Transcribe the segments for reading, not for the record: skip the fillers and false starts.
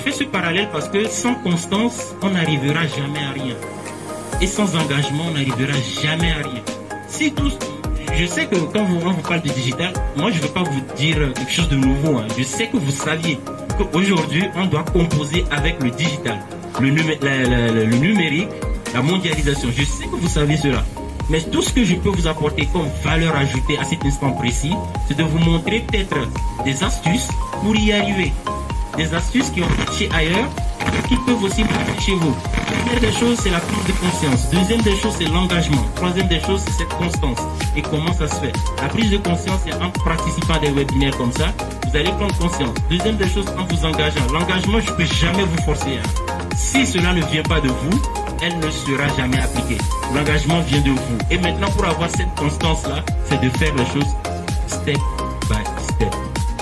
fais ce parallèle parce que sans constance, on n'arrivera jamais à rien. Et sans engagement, on n'arrivera jamais à rien. Si tous, je sais que quand on vous parle de digital, moi je ne veux pas vous dire quelque chose de nouveau. Hein. Je sais que vous saviez qu'aujourd'hui, on doit composer avec le digital, le numérique, la mondialisation. Je sais que vous savez cela. Mais tout ce que je peux vous apporter comme valeur ajoutée à cet instant précis, c'est de vous montrer peut-être des astuces pour y arriver. Des astuces qui ont marché ailleurs, qui peuvent aussi marcher chez vous. Première des choses, c'est la prise de conscience. Deuxième des choses, c'est l'engagement. Troisième des choses, c'est cette constance. Et comment ça se fait? La prise de conscience, c'est en participant à des webinaires comme ça, vous allez prendre conscience. Deuxième des choses, en vous engageant. L'engagement, je ne peux jamais vous forcer. Hein. Si cela ne vient pas de vous, elle ne sera jamais appliquée. L'engagement vient de vous. Et maintenant, pour avoir cette constance-là, c'est de faire les choses step by step.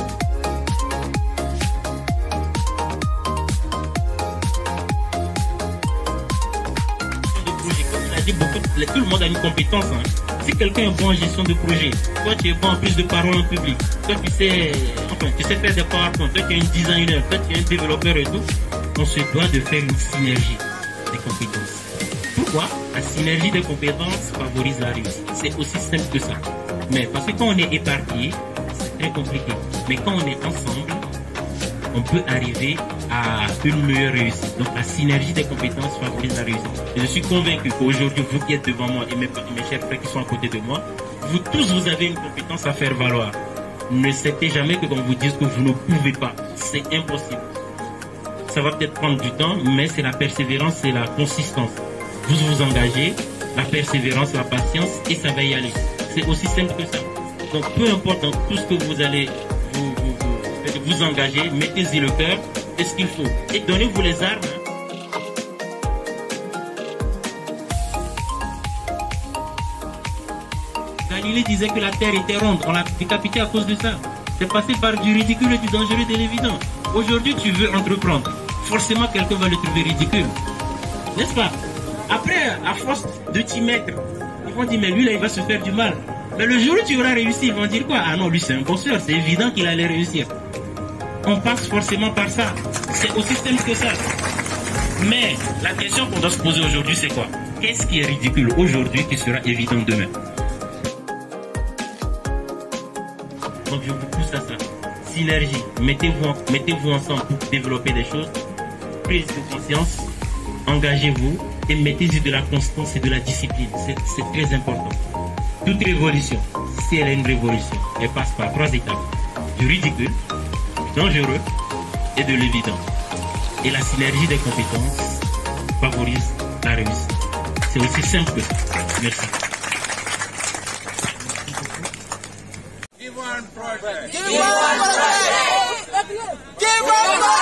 Tout le monde a une compétence. Hein. Si quelqu'un est bon en gestion de projet, toi tu es bon en plus de parole en public, toi tu sais faire des PowerPoint, toi tu es un designer, toi tu es un développeur et tout, on se doit de faire une synergie des compétences. Pourquoi? La synergie des compétences favorise la réussite. C'est aussi simple que ça. Mais parce que quand on est éparpillé, c'est très compliqué. Mais quand on est ensemble, on peut arriver à une meilleure réussite. Donc la synergie des compétences favorise la réussite. Et je suis convaincu qu'aujourd'hui, vous qui êtes devant moi et mes chers frères qui sont à côté de moi, vous tous, vous avez une compétence à faire valoir. Ne acceptez jamais que l'on vous dise que vous ne pouvez pas. C'est impossible. Ça va peut-être prendre du temps, mais c'est la persévérance, c'est la consistance. Vous vous engagez, la persévérance, la patience, et ça va y aller. C'est aussi simple que ça. Donc peu importe dans tout ce que vous allez vous engager, mettez-y le cœur et ce qu'il faut. Et donnez-vous les armes. Galilée disait que la Terre était ronde. On l'a décapité à cause de ça. C'est passé par du ridicule et du dangereux et de l'évident. Aujourd'hui, tu veux entreprendre. Forcément, quelqu'un va le trouver ridicule. N'est-ce pas? Après, à force de t'y mettre, ils vont dire, mais lui, là, il va se faire du mal. Mais le jour où tu auras réussi, ils vont dire quoi? Ah non, lui, c'est un bosseur. C'est évident qu'il allait réussir. On passe forcément par ça. C'est aussi simple que ça. Mais la question qu'on doit se poser aujourd'hui, c'est quoi? Qu'est-ce qui est ridicule aujourd'hui qui sera évident demain? Donc je vous pousse à ça. Synergie. Mettez-vous ensemble pour développer des choses. Prise de conscience. Engagez-vous et mettez-y de la constance et de la discipline. C'est très important. Toute révolution, si elle est une révolution, elle passe par 3 étapes. Du ridicule, dangereux et de l'évident. Et la synergie des compétences favorise la réussite. C'est aussi simple que ça. Merci. Give one project. Give one project. Give one project.